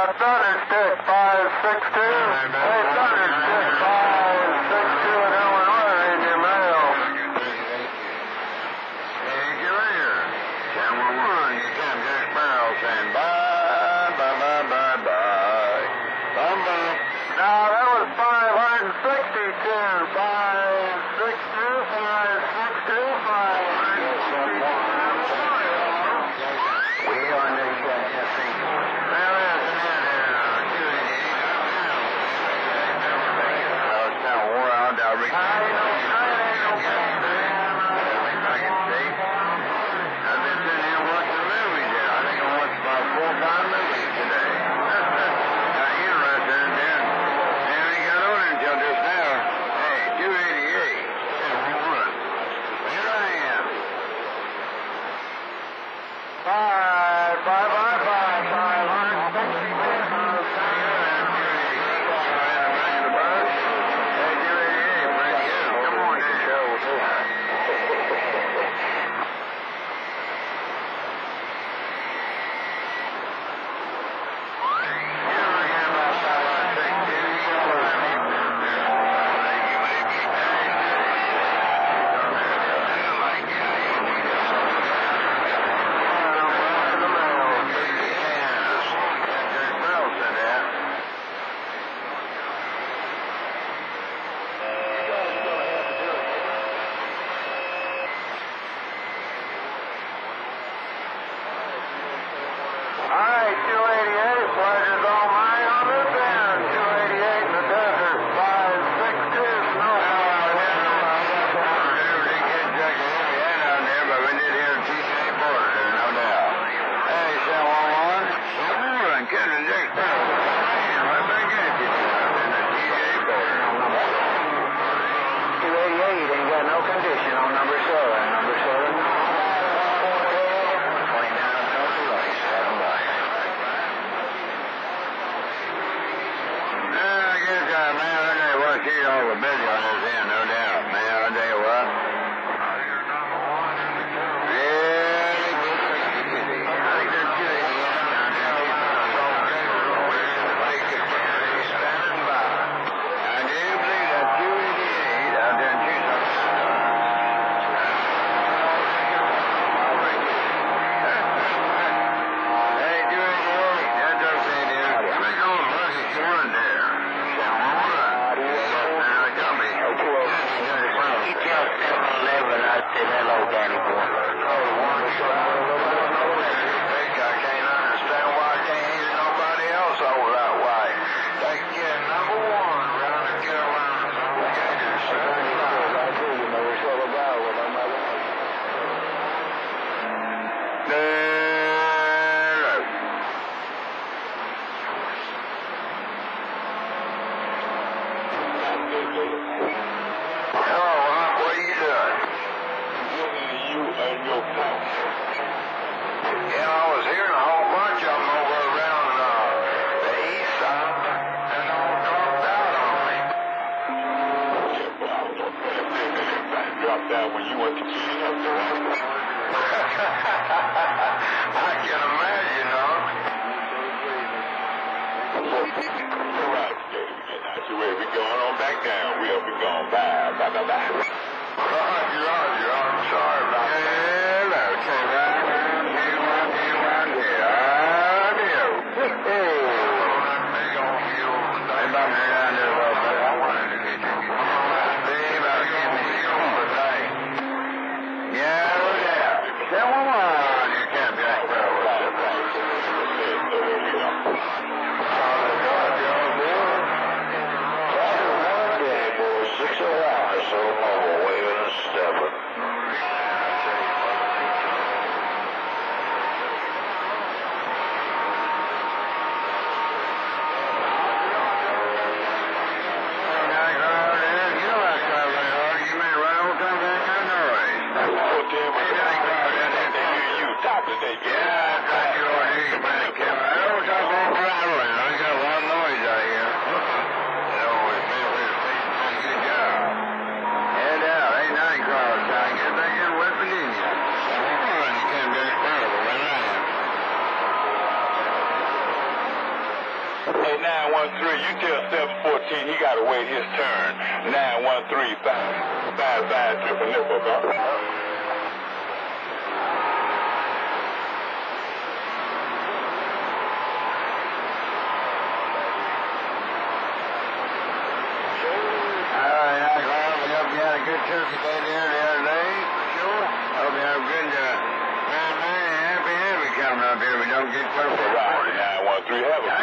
Thunderstick 562. Hey, Thunderstick 562 in Illinois, reading your mail. Hey, get right here. 1011, you can't Jack Sparrow saying bye, bye, bye, bye, bye. Bye, bye. No, that was 562. 562, 562, 562. We on the thing. Well, that's an it's kind of wore out. I'll reach. I can see. I've been sitting here watching movies here. I think I watched about 4 or 5 movies today. Got interested in them. And we got on until just now. Hey, 288. Here I am. 288, pleasure's all mine on this end. 288 in the desert, 562, snow hell out here. But we did hear TJ Porter there, no doubt. Hey, 711. Good, Captain Jack Sparrow. Right back at you. And the TJ Porter. 288 ain't got no condition on number 7. Number 7. She's over busy on this end, no doubt. Man, I'll tell you what. Very good. I think they're 288 down there. Standing by. I do believe that's 288 out there in Tucson. Hey, 288, that's okay, dude. We're going lucky short there. Hello, Danny boy. I can't understand why I can't hear nobody else over that way. They can get number 1 around the Carolinas. Hello, Hump, what are you doing? Yeah, I was hearing a whole bunch of them over around the east side, and all dropped out on me. Dropped out when you went to clean up there. I can imagine, huh? We're going on back down. We'll be going. Bye, bye, bye, bye. Roger, I'm sorry about that. Hello, came right around here, right here. Big old mule. They about me around there a little bit. I wanted to get you. They about to give me the over thing. Yeah, no doubt. Tell them on, you can't Jack Sparrow. Hey, 913, you tell 714 he got to wait his turn. 913, 555, triple nickel, Good turkey day there the other day, for sure. Hope you have a good, happy coming up here. We don't get turkey. Right, 913, have a